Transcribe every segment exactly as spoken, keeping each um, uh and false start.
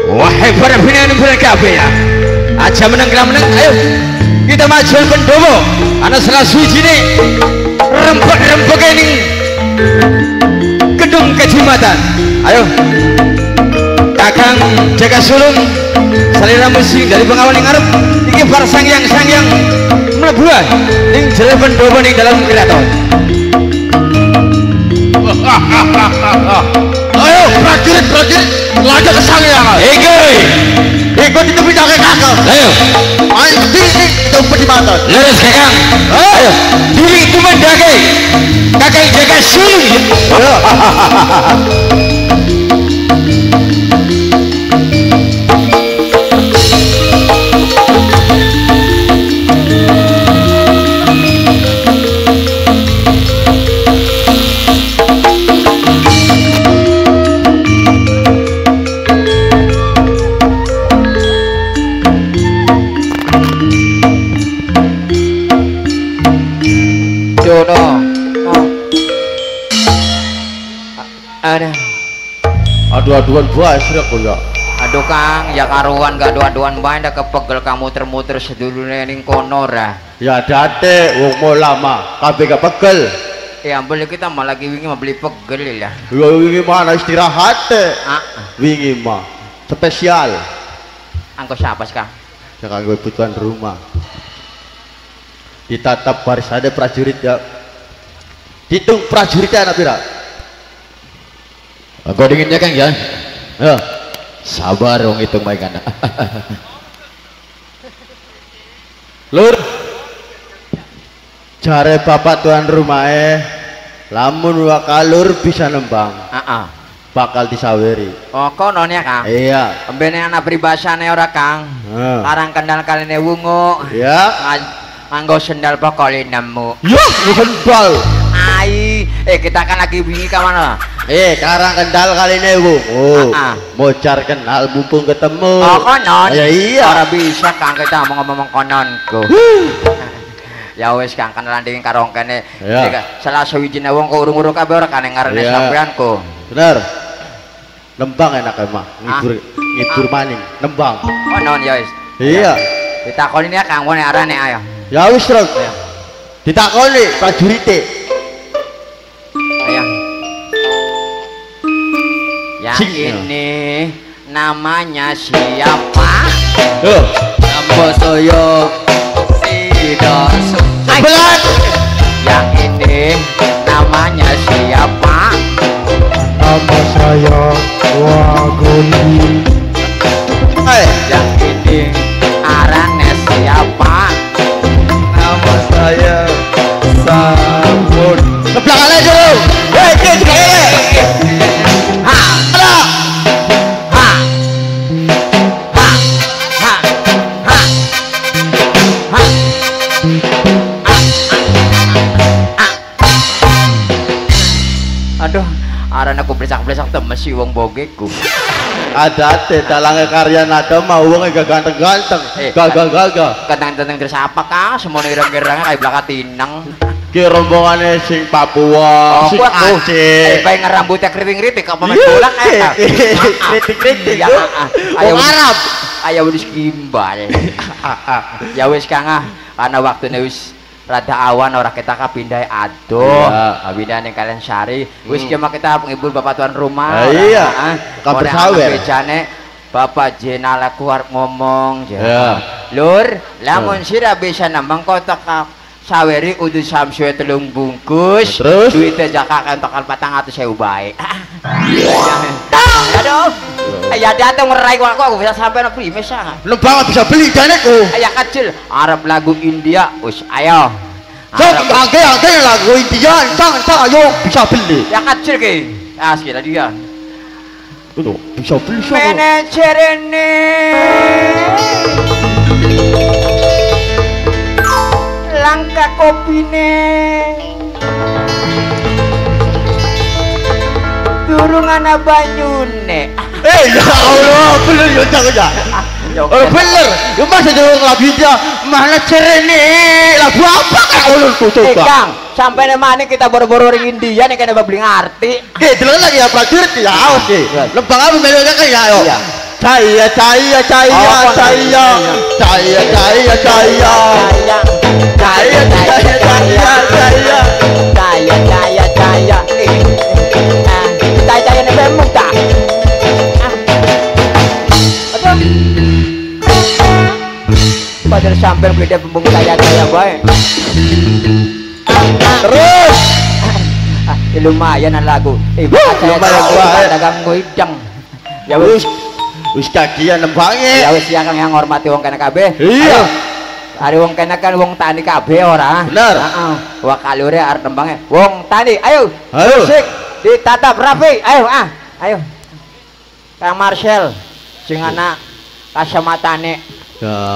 Wahai para binaan berkabeh ya. Aja meneng meneng, ayo kita majuan pendowo. Anak salah suci nih rempek-rempek ini gedung kejumatan. Ayo Kakang jaga sulung salira musik dari pengawal yang ngarep iki bar sangyang sangyang mlebuan ning jere pendowo ning dalam keraton. Ayo prajurit prajurit lagi ke sangyang. Iki ikut itu pindah ke kakak. Ayo Ayo diri itu pedimaton. leres Kakang. Ayo diri itu mendake Kakang jaga sulung. Ayo ada Adu-aduan buah sih aku ya. aduh Kang ya karuan gak adu-aduan bae ndak kepegel kamu muter-muter sedulurnya ning kono ra Ya date wong mau lama kabeh gak pegel. ya ampun kita malah lagi wingi mau beli pegel ya Ya wingi mana istirahat teh. ah Wingi mah spesial. angko siapa sih Kang Ya kanggo kebutuhan rumah. Ditatap baris ada prajurit ya. Ditung prajuritnya anak pira? Aku dinginnya Kang ya. Ya. Sabar wong hitung baik anak. Lur. Jare bapak tuan rumah eh lamun wakalur bisa nembang ah ah bakal disaweri. oh kono ya Kang Iya. embene anak pribasane ora Kang Heeh. karang kendal kaline wungu Ya. nganggo sendal pokoli nemu Yo, bukan bal. ai eh kita kan lagi wingi ke mana Eh, karang kendal kali ini bu. Oh, Ah, ah. mocar kenal mumpung ketemu. oh konon Ya iya. ora bisa Kang kita ngomong-ngomong kononku ya wis Kang kenalan dengan karong kene Ya. salah sawijine wong kok urung-urung kabeh ora kane ngarene Ya. sampeanku Bener. Nembang enak emang. Ngibur, Ah. ngibur maning. Nembang. konon ya wis Iya. ditakoni ya Kang ngene arane ayo Ya wis terus. Ditakoni prajurite. ayo yang Sing, ini namanya siapa Yo. nama saya tidak Belat. yang ini namanya siapa Nama saya Wagoni. Eh, yang ini arane siapa Nama saya Sabun. sebelah kalian dulu. Hei, kit, kit. ha Ada. ha ha ha ha ha aduh arane aku blesak-blesak temes si wong bogeku Ada teh dalangnya karya nada mau wong gak ganteng-ganteng. Eh, Gagah-gagah. kadang-kadang terus apa Kang semono ireng-ireng kayak belaka tinang Ki rombongannya sing Papua, sing eh Aceh. bae ngerambutnya keriting-keriting kok pemain bola kayak Kritik-kritik. ya ayo Wong Arab. ayo wis gimbal ya wis Kang ah karena waktune wis rada awan ora kita kapindai aduh Iya. pindah ning kalian sari wis ki mah kita ngibul bapak tuan rumah Ah, iya. ah Kabar ora sawer. bejane bapak jenal aku arep ngomong Iya. ya lur lamun sira bisa nambang kotak saweri udah samsue telung bungkus Terus? duitnya jaka kentokan patang atau saya baik aduh ya datang merai aku aku bisa sampai no primes ah Lembang bisa beli danekku. ayah kecil Arab lagu India us ayo Sok Arab angke angke lagu India, entang entang ayo bisa beli. ya kecil ke asli lah dia Tuh, bisa beli sok. manajer ini langka kopine durung ana banyune Eh ya Allah, bener ya jangan ya. Oh bener, ya masa jangan lagu India, mana cerene lagu apa kan ulun ku eh coba. Kang sampai mana kita boro-boro ring India nih kena beli ngerti Oke, dulu lagi ya prajurit ya awas sih. Lembang apa melu kan ya yo. iya Cahaya, cahaya, cahaya, cahaya, cahaya, cahaya, cahaya, cahaya, cahaya, cahaya, cahaya, Cahaya, cahaya, cahaya. Eh, ah, cahaya ini muka. Aduh. Padahal sampai beda pembung cahaya-cahaya baik. terus. Ah, ya lumayan an lagu. Eh, lumayan baik. dagang widang. Ya Wis, wis, wis kagian nembange. ya wis yang yang hormati wong kene kabeh. Iya. Hari wong kene kan wong tani kabeh ora. Bener. Heeh. Wah kalure arep nembange. Wong tani, ayo. Ayo. Musik ditatap rapi. Ayo ah. Ayo. Kang Marcel sing ana kasamatane. Ya.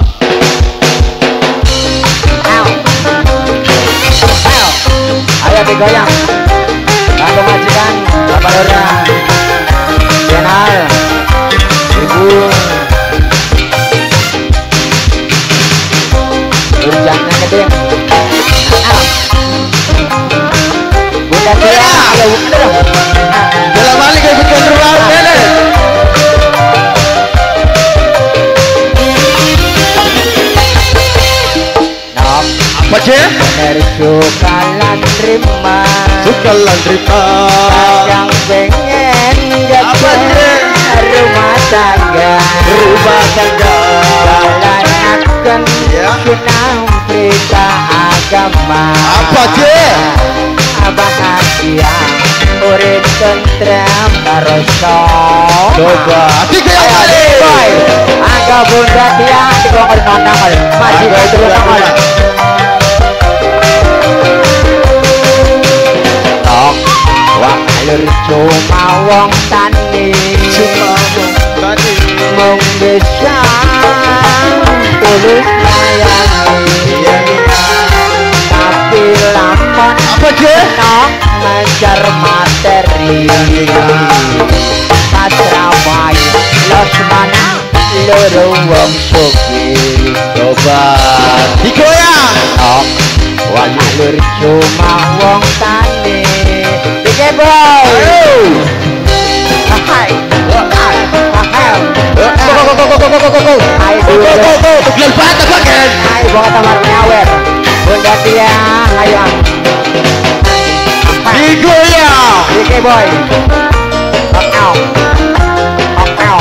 Ayo. Ayo. Ayo digoyang. Bantu majikan, Bapak Lurah. Jenal. Ibu. Urjannya gede. Ayo. Bunda Tia, ayo bunda dong. Dalam balik ikut kontrol ini. Nok. Apa sih? Dari sukalan terima. Sukalan terima. Yang pengen Apa sih? rumah tangga. Rumah tangga. Jalankan Ya. sunah perintah agama. Apa sih? Bahagia urip tentrem karoso. Coba. Tiga yang Ayo kali. boy. Angga bunda dia dikongkol nonang kali. Masih Angga terus bunda nongol. dia. Tok wakalur cuma wong tani. Cuma tadi. Mung bisa tulus sayangi. Tapi lamun Apa sih? nok ngejar materi. Pasrawai los mana loro wong sugih. Coba. Digoyang. Nok wakalur cuma wong tani. Dike boy. Ayo. Hai. Hai. Hai. Go go go go go go go go. Hai Go go go go. Tugelan patah bagian. Hai bawa tamar nyawer. Bunda dia ayo. Hai. Digoyang. Dike boy. Okau. Okau.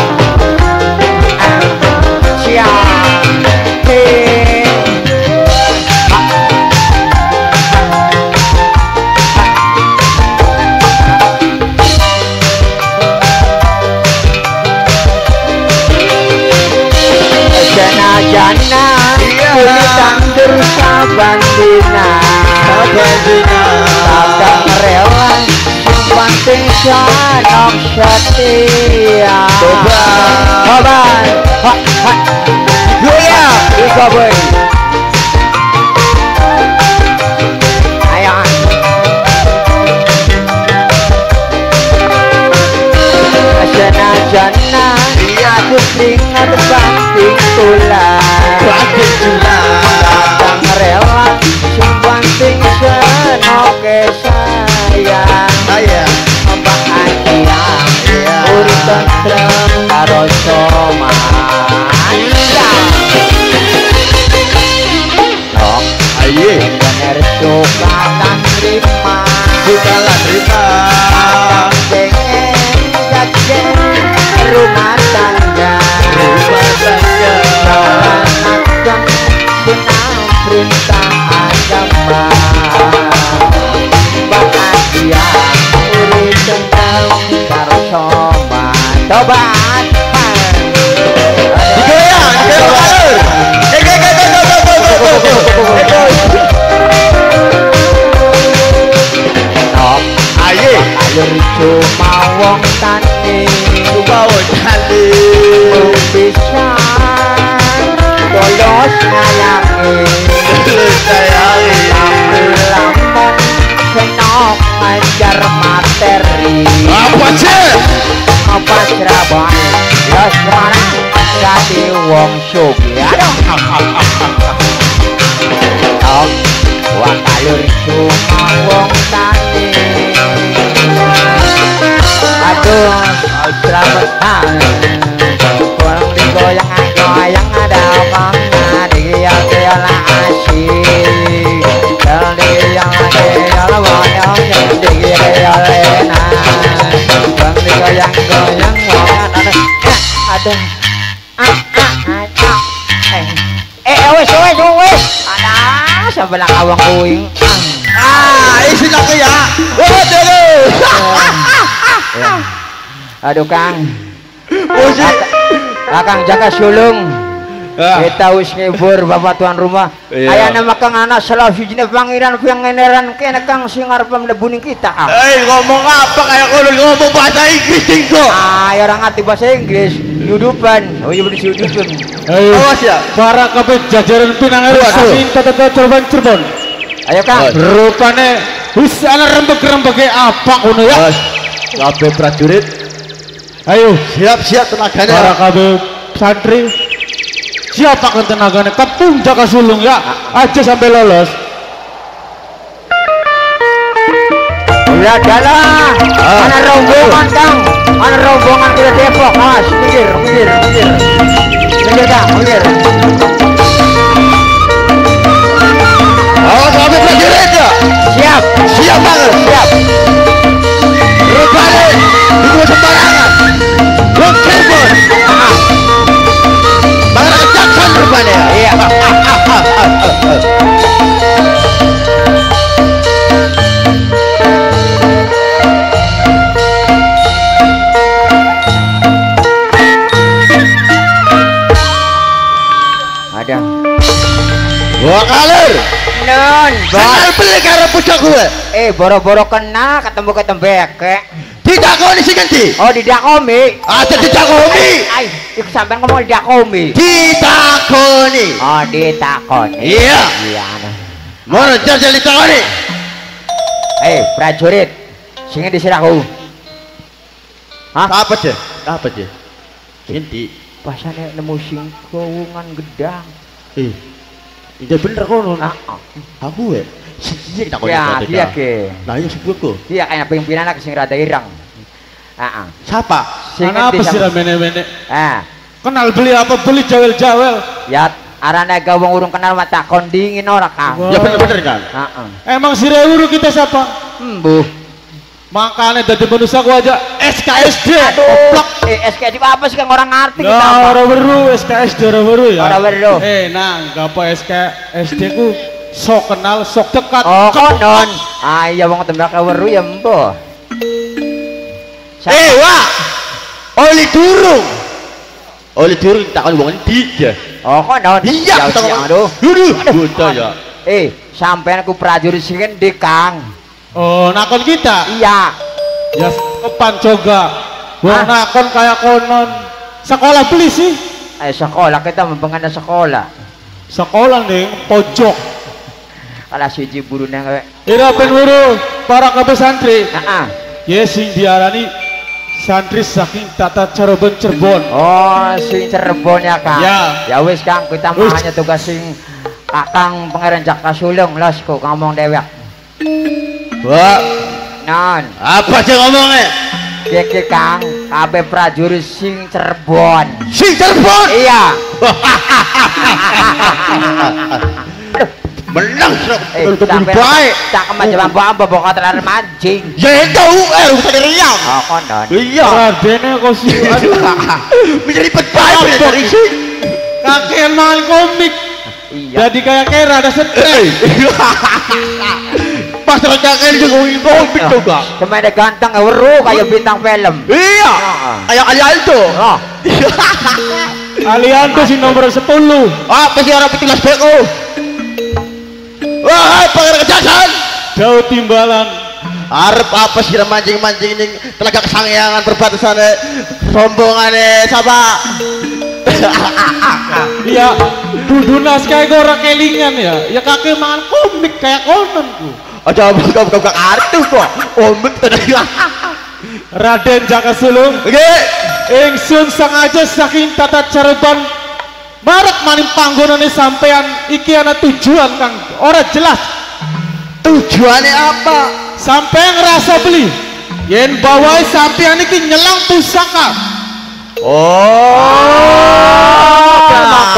Siap. Hei. Jana-jana kulit tandur saban dina. Saban dina. Kadang rela sing penting sanok setia. Coba. Coba. Ha ha. Digoyang. Iko boy. Ayo. Jana-jana aku ingat banting tulang. Banting tulang. Kadang rela sing penting senoke sayang. Sayang. Bahagia Iya. urip tentrem karo soman. Nok Aye. bener sukalan terima. Sukalan terima. Pengen jajan rumah tangga. Rumah tangga. Jalankan sunah perintah agama. Bahagia urip tentrem karo soman. Tobat. Digoyang. Digoyang alur. Go go go go go go go go go. Nok Aye. alur cuma wong tani. Bawa tali. Bisa bolos ngayangi. Sayangi. Tapi lamun senok ngajar materi. Apa sih? Apa Surabaya los mana jadi wong sugih. Aduh. Nok wakalur cuma wong tani. Aduh, selamat Aduh. Ah, ah, ah, ah. Eh, eh, wes, wes, wes. Ada sebelah awang kuing. Ah, isi nak ya. Oh, terus. Aduh, Kang. Musik. Akang jaga sulung. Kita wis ngibur bapak tuan rumah. Aya nama Kang anak selawijine pangeran pangeran kene Kang sing arep mlebu ning kita. Eh, ngomong apa kayak kono ngomong bahasa Inggris tingko. Ah, ya orang ngerti bahasa Inggris. Yudupan. Oh, iya bener yudupan. Ayo, Awas ya. para kabeh jajaran pinangaran saking tata Cirebon Cirebon. Ayo Kang. Rupane wis ana rembeg-rembege apa ngono ya? Kabeh prajurit, Ayo, siap-siap para tenaganya. kabeh santri. Siapa kan tenaganya? Kepung jaga sulung ya. Aja sampai lolos. Udah jalan. Ana rombongan Kang. Ana rombongan ke Depok. Mas, minggir, minggir, minggir. Minggir Kang, minggir. Awas kabeh prajurit ya. Siap, Siap banget. siap. Rupane itu sembarangan. Wong Cirebon. Pangeran Jackson rupane. Iya. Ada. Wah kalir. Non, Bakal beli karo pucuk gue. eh boro-boro kena ketemu ketembeke. Tidak kau di sini. Oh, di Dakomi. Ada di Dakomi. Ay, iku sampean ngomong di Dakomi. Ditakoni. Oh, ditakoni. Iya. Iya. Anu. Mau jajal ditakoni. Eh, prajurit. Sing disiraku. Hah? Apa je? Apa je? Inti. Pasane nemu sing gowongan gedang. Eh. Ini bener kono. Ah, Aku ya. Iya takoni. ya, dia ke. Nah, iya sepupu. Iya kayak pimpinan sing rada irang. Heeh. Siapa? Sing Kenapa ngendi sih sama- ramene-mene? Ah, Kenal beli apa beli jawel-jawel. ya arane gawang urung kenal mata kondingin ora Kang. Wah. Ya bener-bener kan. Heeh. Emang si Rewuru kita siapa? Embuh. Makanya dari manusia gua aja S K S D. Aduh. Eh, S K D apa sih Kang orang ngerti kita. Nah, apa? orang baru S K S D orang baru ya. Orang baru. Eh, nah, apa S K S D ku sok kenal, sok dekat. Oh, Kep- konon. Ah, iya wong tembak weru ya embuh. Eh, wah. Oli durung. Oli durung takon wong endi ya. Oh, konon. Iya, Ya, kita ya, ngomong. aduh. Aduh, bocah ya. Eh, sampean ku prajurit sing endi, Kang? Oh, nakon kita. Iya. Ya sopan juga. Wah, Ah. nakon kayak konon. Sekolah beli sih. Eh, sekolah kita membengana sekolah. Sekolah nih pojok. Kalau siji buru nang we. Ira penuru para kabeh santri. Heeh. Ya sing diarani santri saking tata Cirebon Cirebon. Oh, sing Cirebon ya, Kang. Ya. Ya wis, Kang, kita mah Wis. hanya tugas sing Akang Pangeran Jaka Sulung, los kok ngomong dewek. Wah, Non, apa sih ngomongnya? iki Kang, kabeh prajurit sing Cirebon. Sing telepon. Iya. Menang serap Eh, betul sampean baik. tak kemajuan apa bawa telan mancing. Ya tahu eh usah diriam. Oh, konon. Iya. Radene kok sih. Aduh. Menjadi petbaik dari sing. Kakek main komik. Iya. Jadi kayak kera ada stres. Pas rencana juga ngomong juga. Cuma ada ganteng weru kayak bintang film. Iya. Kayak Ali Aldo. Oh, Aliando si nomor sepuluh. Apa sih orang pitilas B O? Wah, Pangeran Jackson. Jauh timbalan. Arep apa sih mancing-mancing ning telaga kesangyangan perbatasan rombongane siapa? Iya, dudunas kayak ora kelingan ya. Ya kakek mangan komik kayak konon ku. Aja buka-buka kartu kok. Omik tadi. Raden Jaka Sulung. Oke. Ingsun sengaja saking tata Cirebon marak maning panggonane sampean iki ana tujuan Kang. Ora jelas. Tujuannya apa? Sampean ngerasa beli. Yen bawahi sampean iki nyelang pusaka. Oh.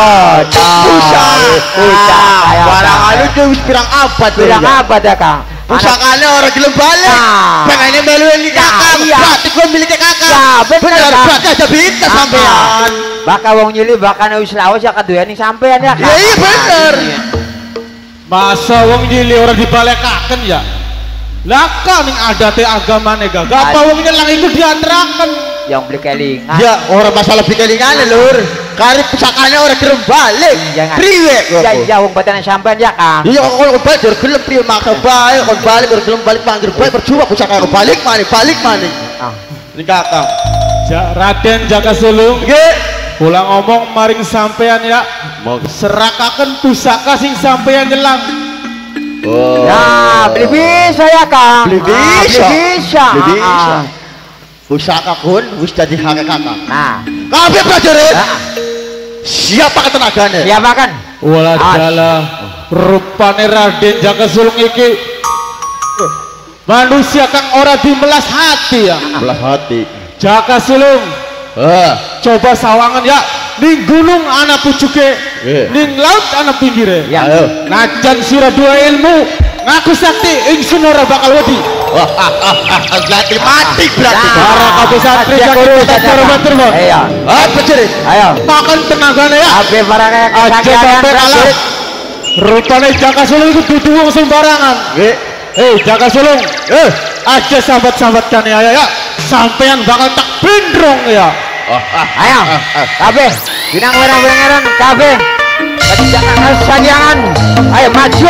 Pusaka. Pusaka. Pusaka. Barang anu tuh wis pirang abad bilang ya. apa dah Kang? pusakanya orang gelem balik. Nah. Pengennya melu-melu kakak. Iya. Berarti gue miliknya kakak. Ya, bener, Kang. berarti ada bita Ah, sampean. Bakal wong nyili bakal wis lawas ya kaduweni sampean ya. Ya iya bener. Masa wong nyili orang dibalekaken ya? Lah kan ning adate agamane gak. Apa wong nyelang iku diantaraken. Yang beli kelingan. Ya orang masalah bikelingan lur. Kari pusakanya orang gelem balik. Jangan. Priwe Ya iya wong batane sampean ya Kang. iya kalau balik dari gelem priwe maksa baik kon balik dari gelem balik panggil baik percuma pusaka kau balik mana balik mana Ah. ini kakak Ja, Raden Jaka Sulung nggih pulang ngomong maring sampean ya. mau Serakaken pusaka sing sampean nyelang. oh Ya, beli bisa ya Kang. Beli Ah, bisa. Beli bisa. Beli bisa. Ah, pusaka kun wis jadi hak kakak Nah, kabeh prajurit ah, siapa ketenaganya siapa kan? Waladala rupane Raden Jaka Sulung iki manusia kang ora dimelas hati ya. belas hati Jaka Sulung ah coba sawangan ya ning gunung ana pucuke Iya. ning laut ana pinggire Ya. ayo najan sira dua ilmu ngaku sakti ingsun ora bakal wedi wah ah, ah, ah, berarti mati berarti Ya. para kabeh santri Aja Jaka guru, Sulung Jaka. cara matur nuwun. Iya. ah prajurit Ayo. makan tenagane ya Abe para kayak aja kesakitan sampai kalah prajurit. rupane Jaka Sulung itu dudu wong sembarangan. nggih Hei Jaka Sulung eh aja sambat-sambat kan ya ya sampean bakal tak bendrong ya. ah ah Ayo. Kabeh. Binang orang-orang kabeh. Jangan kesakitan. Ayo maju.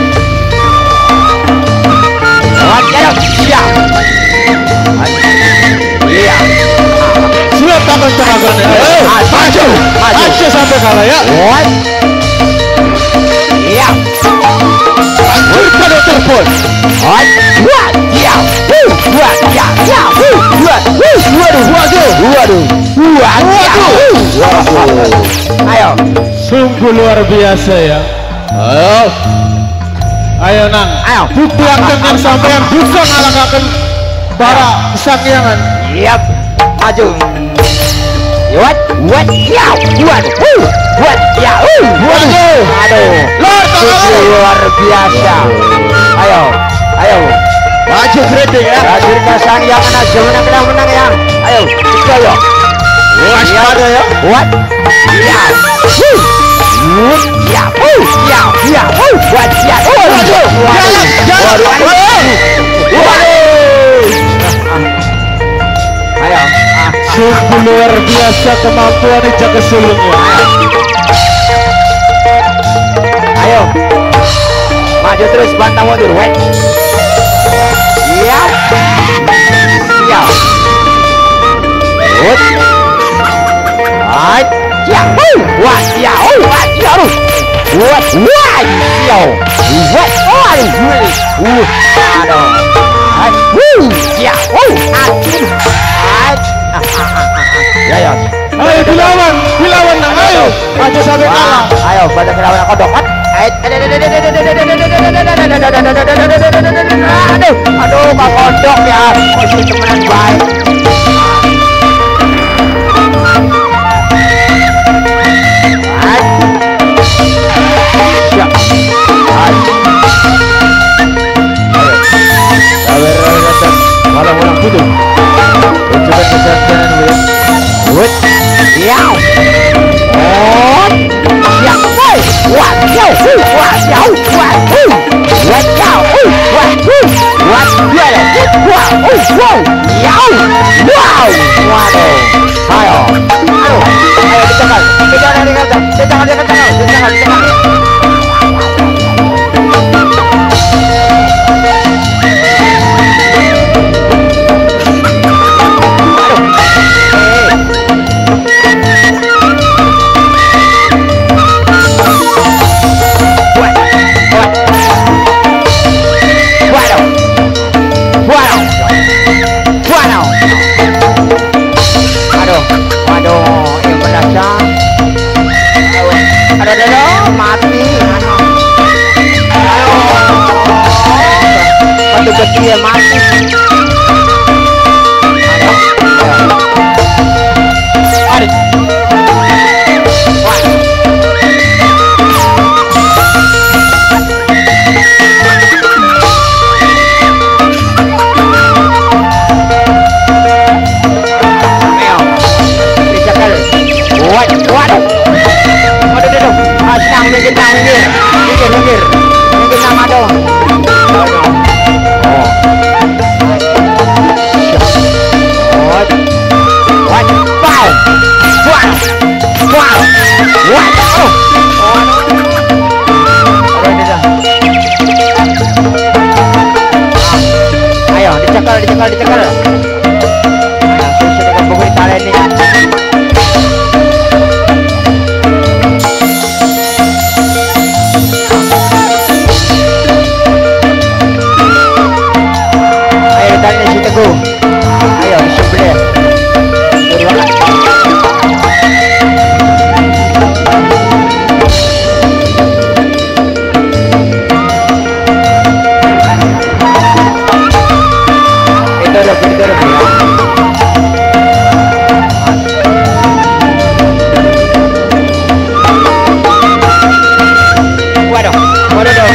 Ayo siap. Iya. Siap bakal tenagane Eh, Maju. Maju. aja sampai kalah ya. What? Iya. hancurkan telepon What? What? Iya. Wuh. What? Ya. Ya. Wuh. What? Wuh. Waduh. Waduh. Waduh. Waduh. Waduh. Ayo. Sungguh luar biasa ya. ayo Ayo nang. Ayo. Buktiakan yang sampean bisa ngalahkan para kesakyangan. Yap. Maju. What? What? Ya. What? Wuh. What? Ya. Wuh. Waduh. Aduh. Lord, Sungguh luar biasa. Ayo. Ayo. maju gredeng ya Hadir kasang yang aja menang menang ya. Ayo. Tiga ya. waspada ya What? Ya. Wuh. Wuh. Ya. Wuh. Ya. Ya. Wuh. What? Ya. Waduh. Waduh. jalan Waduh. Waduh. Ayo. Ah. Sungguh luar biasa kemampuan Jaka Sulung ya. Ayo. Maju terus bantang mundur, wait. Siap. Siap. Good. Right. Siap. Wuh. Wah, siap. Oh, wah, siap. What? Wah, siap. What? Oh, aduh. Uh. Aduh. Right. Wuh. Siap. Oh, aduh. Right. Ah, ah, ah, ah. Ya, ya. Ayo dilawan, dilawan nang ayo. Aja sampai kalah. Ayo, pada kelawan kodok kan? Aduh, aduh, Pak Kodok ya, masih temenan baik. Siap. Kalau ulang putu, coba kesempatan gue. Wait, ya. Oh, ya. What? Yo, what? Yo, what? What? Yo, what? What? Wow, oh, wow. Yo, wow. Waduh. Ayo. Aduh. Ayo ditekan. Ditekan, ditekan. Ditekan, ditekan. Ditekan, ditekan. Dia mati. Aduh. Wah. minggir nah minggir minggir minggir minggir nama dong oh what what wow wow wow what oh oh ini dah ayo dicekal dicekal dicekal ayo susah dengan buku di tali ini ayo sebelah itu udah itu udah waduh waduh dong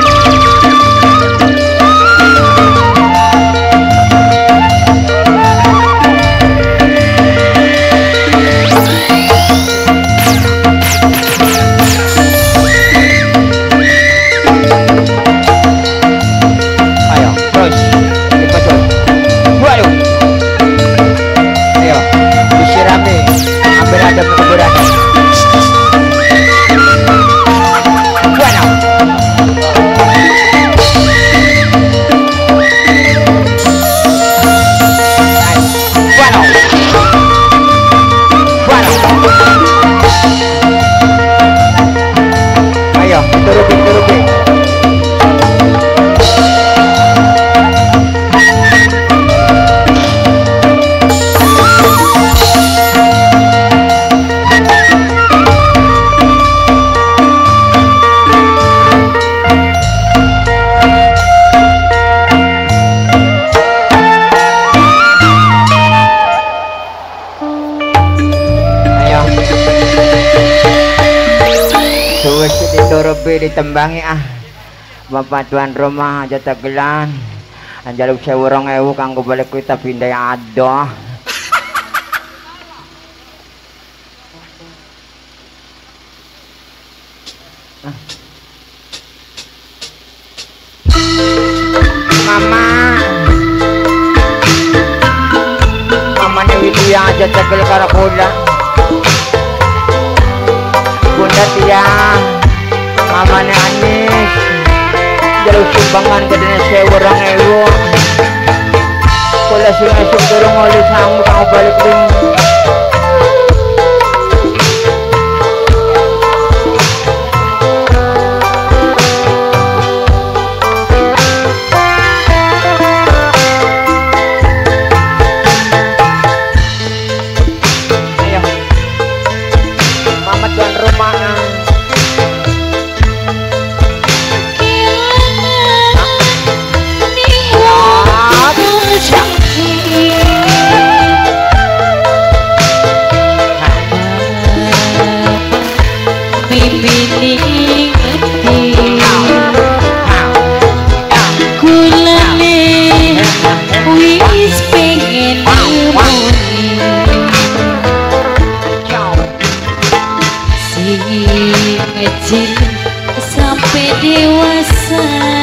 ditembangi ah Bapak tuan rumah aja tegelan anjaluk sewu rong ewu kanggo balik kita pindah adoh ah. Mama mamanya Widya aja tegel karakola Bunda tiang mamanya Anis jalur sumbangan gedenya sewu orang ewu kula sing esok dorong oleh samu kang balik ring ayo mama tuan rumah kecil sampai dewasa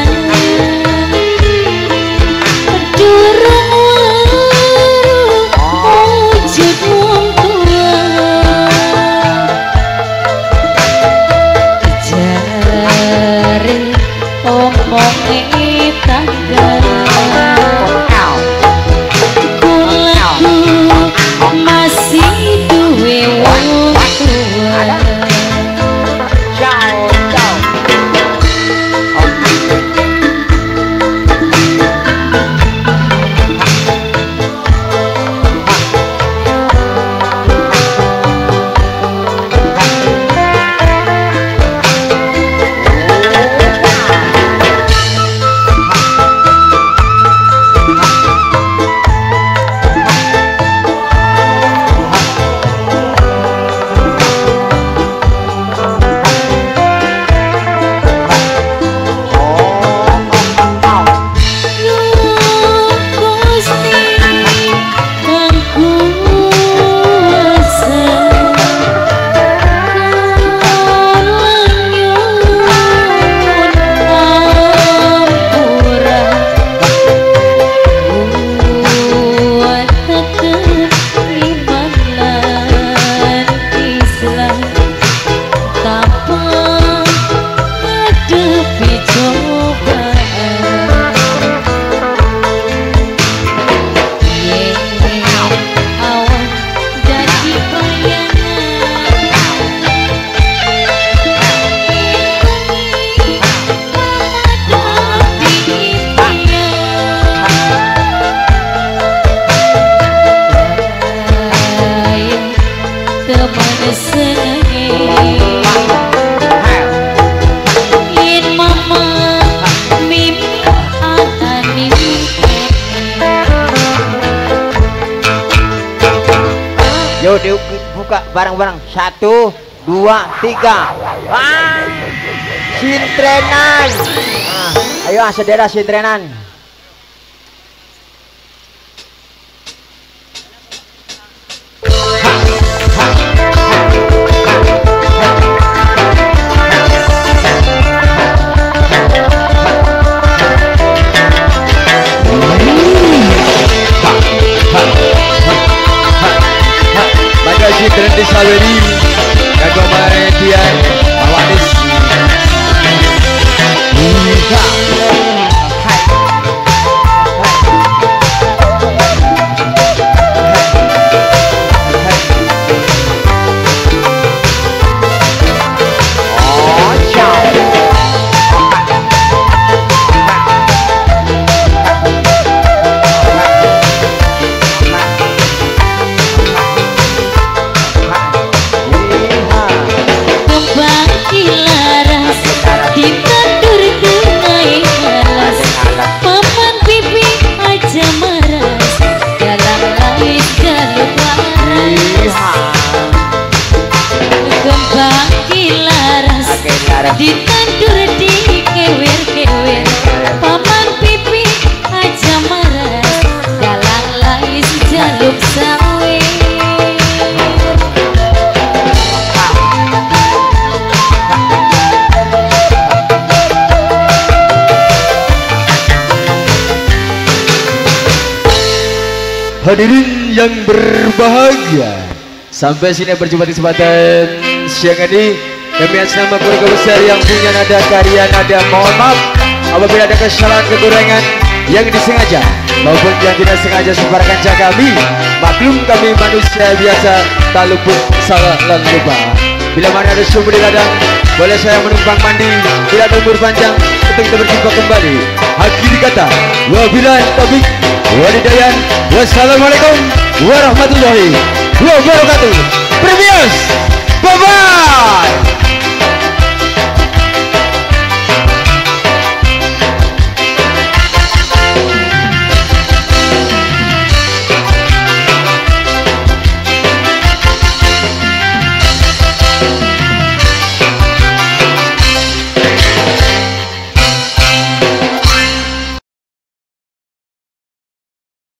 durung waru wujud wong tua jare omonge tangga kulaku masih duwe wong tua senenge yen mama mimpi anani Yo buka bareng-bareng satu dua tiga ah, sintrenan ah, ayo saudara sintrenan Sintren di Saweri Kagomare Dian Awanis ditandur di kewer-kewer paman pipi aja maras dalang lais jaluk sawe hadirin yang berbahagia, sampai sini berjumpa di kesempatan siang ini. Kami atas nama keluarga besar yang punya nada karya nada, mohon maaf apabila ada kesalahan kekurangan yang disengaja maupun yang tidak sengaja sebarkan kami. Maklum kami manusia biasa, tak luput salah dan lupa. Bila mana ada sumber di ladang, boleh saya menumpang mandi. Tidak ada umur panjang untuk kita berjumpa kembali. Akhir kata, wabillahi taufiq walhidayah. Wassalamualaikum warahmatullahi wabarakatuh. Previous, bye bye.